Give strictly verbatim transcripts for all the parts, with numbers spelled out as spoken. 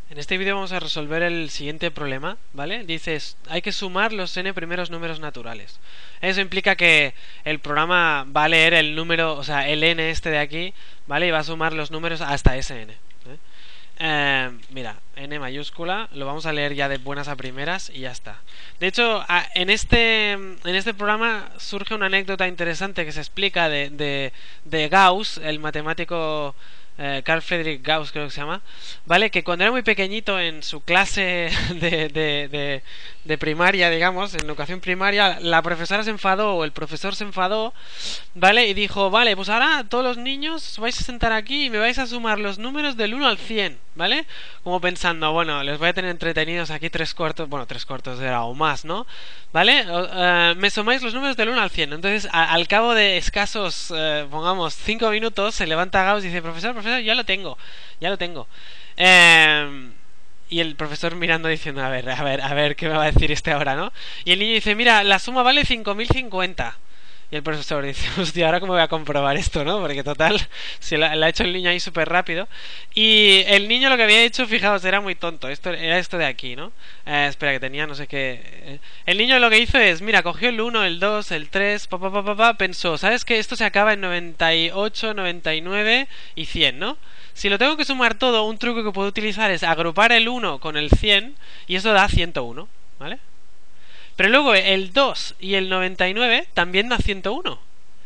En este vídeo vamos a resolver el siguiente problema, ¿vale? Dices, hay que sumar los n primeros números naturales. Eso implica que el programa va a leer el número, o sea, el n este de aquí, ¿vale? Y va a sumar los números hasta ese n. ¿eh? Eh, mira, n mayúscula, lo vamos a leer ya de buenas a primeras y ya está. De hecho, a, en este en este programa surge una anécdota interesante que se explica de, de, de Gauss, el matemático eh, Carl Friedrich Gauss creo que se llama, ¿vale? Que cuando era muy pequeñito en su clase de, de, de, de primaria, digamos, en educación primaria, la profesora se enfadó o el profesor se enfadó, ¿vale? Y dijo, vale, pues ahora todos los niños os vais a sentar aquí y me vais a sumar los números del uno al cien, ¿vale? Como pensando, bueno, les voy a tener entretenidos aquí tres cuartos, bueno, tres cuartos de hora o más, ¿no? ¿Vale? Uh, me sumáis los números del uno al cien. Entonces, a, al cabo de escasos, uh, pongamos, cinco minutos, se levanta Gauss y dice, profesor, profesor, ya lo tengo, ya lo tengo. Eh... Y el profesor mirando diciendo, a ver, a ver, a ver, ¿qué me va a decir este ahora, no? Y el niño dice, mira, la suma vale cinco mil cincuenta. Y el profesor dice, hostia, ahora cómo voy a comprobar esto, ¿no? Porque total, se lo ha hecho el niño ahí súper rápido. Y el niño lo que había hecho, fijaos, era muy tonto. Esto era esto de aquí, ¿no? Eh, espera, que tenía no sé qué. El niño lo que hizo es, mira, cogió el uno, el dos, el tres, pa, pa, pa, pa, pa, pensó, ¿sabes qué? Esto se acaba en noventa y ocho, noventa y nueve y cien, ¿no? Si lo tengo que sumar todo, un truco que puedo utilizar es agrupar el uno con el cien y eso da ciento uno, ¿vale? Pero luego el dos y el noventa y nueve también da ciento uno.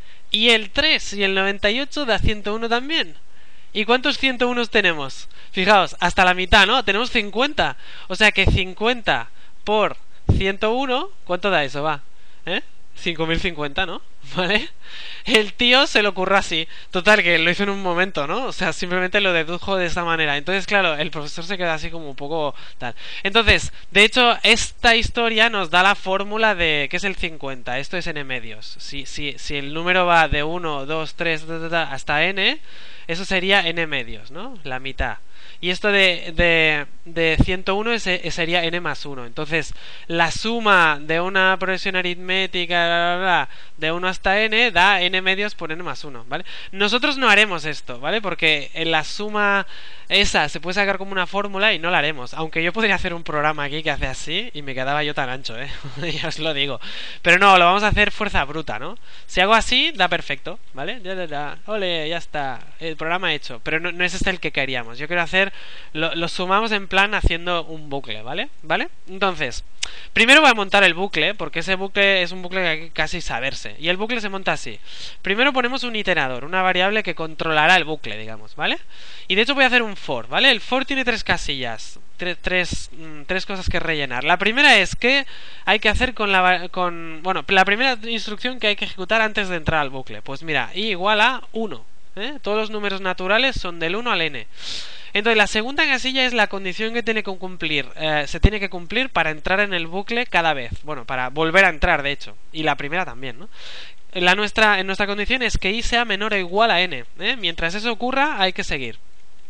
Y el tres y el noventa y ocho da ciento uno también. ¿Y cuántos ciento uno tenemos? Fijaos, hasta la mitad, ¿no? Tenemos cincuenta. O sea que cincuenta por ciento uno, ¿cuánto da eso? Va, ¿eh? cinco mil cincuenta, ¿no? ¿Vale? El tío se lo ocurrió así. Total, que lo hizo en un momento, ¿no? O sea, simplemente lo dedujo de esta manera. Entonces, claro, el profesor se queda así como un poco tal. Entonces, de hecho, esta historia nos da la fórmula de... ¿qué es el cincuenta? Esto es n medios. Si, si, si el número va de uno, dos, tres, hasta n, eso sería n medios, ¿no? La mitad. Y esto de, de, de ciento uno es, sería n más uno. Entonces, la suma de una progresión aritmética bla, bla, bla, de uno hasta n da n medios por n más uno, ¿vale? Nosotros no haremos esto, ¿vale? Porque en la suma esa se puede sacar como una fórmula y no la haremos. Aunque yo podría hacer un programa aquí que hace así y me quedaba yo tan ancho, ¿eh? Ya os lo digo. Pero no, lo vamos a hacer fuerza bruta, ¿no? Si hago así, da perfecto, ¿vale? Ya, ya, ya. Ole, ya está. El programa hecho. Pero no, no es este el que queríamos. Yo quiero hacer... Lo, lo sumamos en plan haciendo un bucle, ¿vale? ¿Vale? Entonces, primero voy a montar el bucle, porque ese bucle es un bucle que hay que casi saberse. Y el bucle se monta así. Primero ponemos un iterador, una variable que controlará el bucle, digamos, ¿vale? Y de hecho voy a hacer un for, ¿vale? El for tiene tres casillas, tres, tres, mm, tres cosas que rellenar. La primera es que hay que hacer con la... con bueno, la primera instrucción que hay que ejecutar antes de entrar al bucle. Pues mira, i igual a uno, ¿eh? Todos los números naturales son del uno al n. Entonces la segunda casilla es la condición que tiene que cumplir, eh, se tiene que cumplir para entrar en el bucle cada vez. Bueno, para volver a entrar, de hecho. Y la primera también, ¿no? La nuestra, en nuestra condición es que i sea menor o igual a n, ¿eh? Mientras eso ocurra, hay que seguir.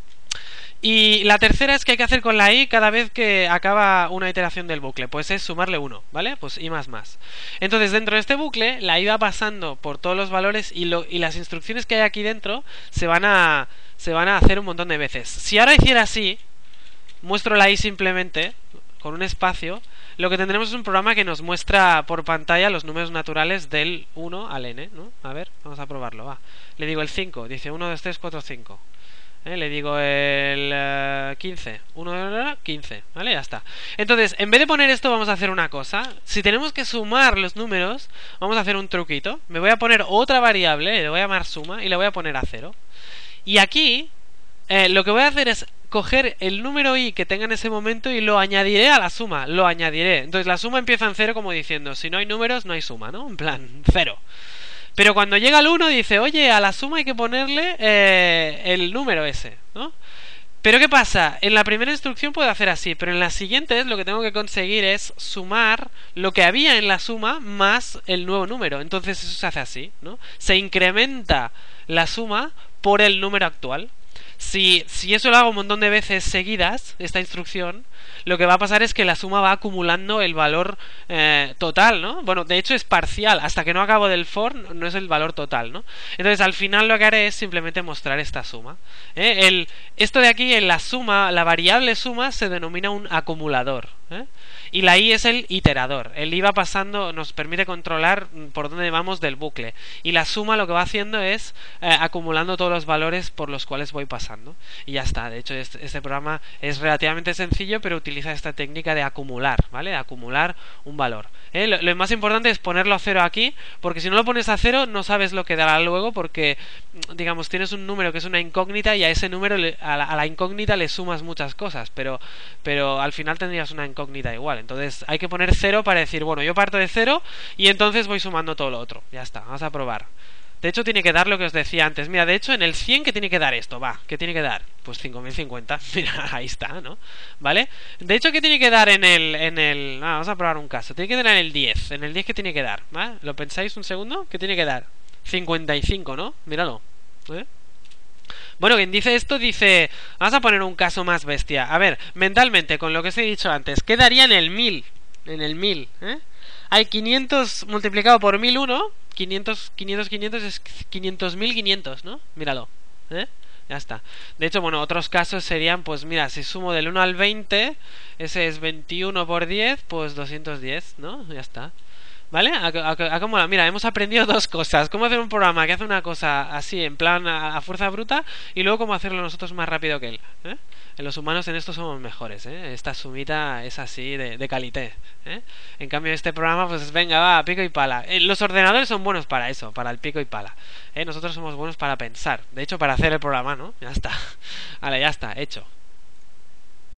Y la tercera es que hay que hacer con la i cada vez que acaba una iteración del bucle. Pues es sumarle uno, ¿vale? Pues i más más. Entonces dentro de este bucle, la i va pasando por todos los valores y, lo, y las instrucciones que hay aquí dentro se van a... se van a hacer un montón de veces. Si ahora hiciera así, muestro la i simplemente, con un espacio, lo que tendremos es un programa que nos muestra por pantalla los números naturales del uno al n, ¿no? A ver, vamos a probarlo, va. Le digo el cinco, dice uno, dos, tres, cuatro, cinco. ¿Eh? Le digo el uh, quince, uno, quince, ¿vale? Ya está. Entonces, en vez de poner esto, vamos a hacer una cosa. Si tenemos que sumar los números, vamos a hacer un truquito. Me voy a poner otra variable, le voy a llamar suma, y le voy a poner a cero. Y aquí, eh, lo que voy a hacer es coger el número i que tenga en ese momento y lo añadiré a la suma, lo añadiré. Entonces la suma empieza en cero como diciendo, si no hay números, no hay suma, ¿no? En plan, cero. Pero cuando llega al uno dice, oye, a la suma hay que ponerle eh, el número ese, ¿no? Pero ¿qué pasa? En la primera instrucción puedo hacer así, pero en las siguientes lo que tengo que conseguir es sumar lo que había en la suma más el nuevo número. Entonces eso se hace así, ¿no? Se incrementa la suma por el número actual. Si, si eso lo hago un montón de veces seguidas, esta instrucción, lo que va a pasar es que la suma va acumulando el valor eh, total, ¿no? Bueno, de hecho es parcial, hasta que no acabo del for no es el valor total, ¿no? Entonces al final lo que haré es simplemente mostrar esta suma. ¿eh? El, esto de aquí, en la suma, la variable suma se denomina un acumulador. ¿eh? Y la i es el iterador. El i va pasando, nos permite controlar por dónde vamos del bucle. Y la suma lo que va haciendo es eh, acumulando todos los valores por los cuales voy pasando. Y ya está. De hecho, este, este programa es relativamente sencillo, pero utiliza esta técnica de acumular, ¿vale? De acumular un valor. ¿eh? Lo, lo más importante es ponerlo a cero aquí, porque si no lo pones a cero no sabes lo que dará luego, porque, digamos, tienes un número que es una incógnita y a ese número, le, a, la, a la incógnita le sumas muchas cosas, pero, pero al final tendrías una incógnita igual. Entonces hay que poner cero para decir, bueno, yo parto de cero y entonces voy sumando todo lo otro. Ya está, vamos a probar. De hecho tiene que dar lo que os decía antes. Mira, de hecho en el cien, ¿qué tiene que dar esto? Va, ¿qué tiene que dar? Pues cinco mil cincuenta. Mira, ahí está, ¿no? ¿Vale? De hecho, ¿qué tiene que dar en el... en el... Ah, vamos a probar un caso. Tiene que dar en el diez. En el diez, ¿qué tiene que dar? ¿Vale? ¿Lo pensáis un segundo? ¿Qué tiene que dar? cincuenta y cinco, ¿no? Míralo. ¿Eh? Bueno, quien dice esto dice... Vamos a poner un caso más bestia. A ver, mentalmente, con lo que os he dicho antes, ¿qué daría en el mil? En el mil, ¿eh? Hay quinientos multiplicado por mil uno. quinientos, quinientos, quinientos es quinientos mil quinientos, ¿no? Míralo, ¿eh? Ya está. De hecho, bueno, otros casos serían, pues mira, si sumo del uno al veinte, ese es veintiuno por diez, pues doscientos diez, ¿no? Ya está. ¿Vale? A, a, a cómo, mira, hemos aprendido dos cosas. Cómo hacer un programa que hace una cosa así, en plan a, a fuerza bruta, y luego cómo hacerlo nosotros más rápido que él. ¿eh? Los humanos en esto somos mejores. ¿eh? Esta sumita es así de, de calité. ¿eh? En cambio, este programa, pues venga, va, pico y pala. Eh, los ordenadores son buenos para eso, para el pico y pala. ¿eh? Nosotros somos buenos para pensar. De hecho, para hacer el programa, ¿no? Ya está. Vale, ya está, hecho.